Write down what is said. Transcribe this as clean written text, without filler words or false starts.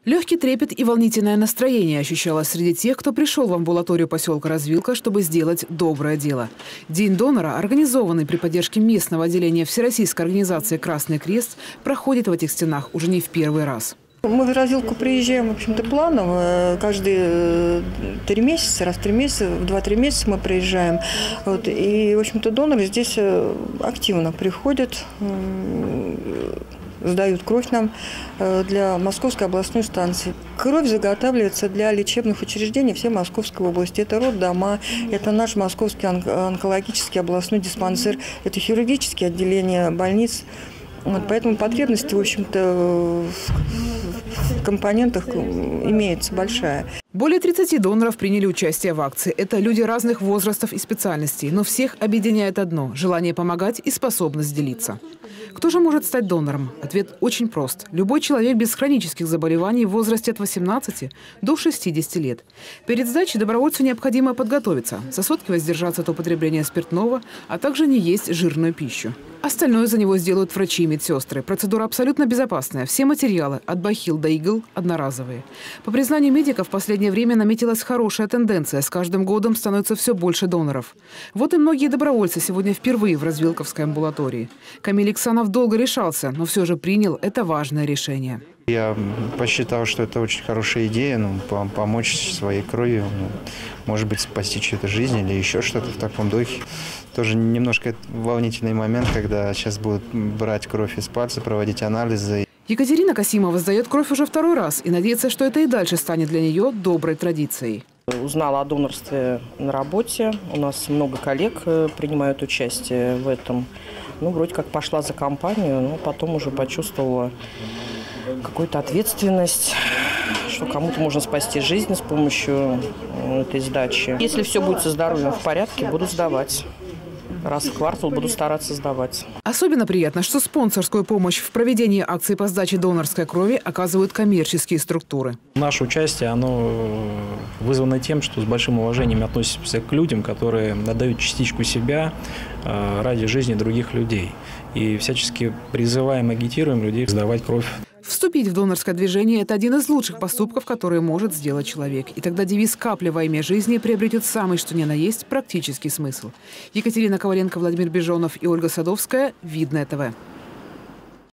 Легкий трепет и волнительное настроение ощущалось среди тех, кто пришел в амбулаторию поселка Развилка, чтобы сделать доброе дело. День донора, организованный при поддержке местного отделения Всероссийской организации «Красный крест», проходит в этих стенах уже не в первый раз. Мы в Развилку приезжаем, в общем-то, планово. Каждые 3 месяца, раз в 3 месяца, в 2-3 месяца мы приезжаем. Вот. И, в общем-то, доноры здесь активно приходят, сдают кровь нам для Московской областной станции. Кровь заготавливается для лечебных учреждений всей Московской области. Это роддома, это наш Московский онкологический областной диспансер, это хирургические отделения больниц. Вот, поэтому потребность, в общем-то, в компонентах имеется большая. Более 30 доноров приняли участие в акции. Это люди разных возрастов и специальностей. Но всех объединяет одно – желание помогать и способность делиться. Кто же может стать донором? Ответ очень прост. Любой человек без хронических заболеваний в возрасте от 18 до 60 лет. Перед сдачей добровольцу необходимо подготовиться, за сутки воздержаться от употребления спиртного, а также не есть жирную пищу. Остальное за него сделают врачи и медсестры. Процедура абсолютно безопасная. Все материалы от бахил до игл одноразовые. По признанию медиков, в последнее время наметилась хорошая тенденция. С каждым годом становится все больше доноров. Вот и многие добровольцы сегодня впервые в Развилковской амбулатории. Камиль Иксанов долго решался, но все же принял это важное решение. Я посчитал, что это очень хорошая идея, помочь своей кровью, может быть, спасти чью-то жизнь или еще что-то в таком духе. Тоже немножко волнительный момент, когда сейчас будут брать кровь из пальца, проводить анализы. Екатерина Касимова сдает кровь уже второй раз и надеется, что это и дальше станет для нее доброй традицией. Узнала о донорстве на работе. У нас много коллег принимают участие в этом. Вроде как пошла за компанию, но потом уже почувствовала какую-то ответственность, что кому-то можно спасти жизнь с помощью этой сдачи. Если все будет со здоровьем в порядке, буду сдавать. Раз в квартал буду стараться сдавать. Особенно приятно, что спонсорскую помощь в проведении акции по сдаче донорской крови оказывают коммерческие структуры. Наше участие оно вызвано тем, что с большим уважением относимся к людям, которые отдают частичку себя ради жизни других людей. И всячески призываем, агитируем людей сдавать кровь. Вступить в донорское движение – это один из лучших поступков, которые может сделать человек. И тогда девиз «Капля во имя жизни» приобретет самый что ни на есть практический смысл. Екатерина Коваленко, Владимир Бежонов и Ольга Садовская. Видное ТВ.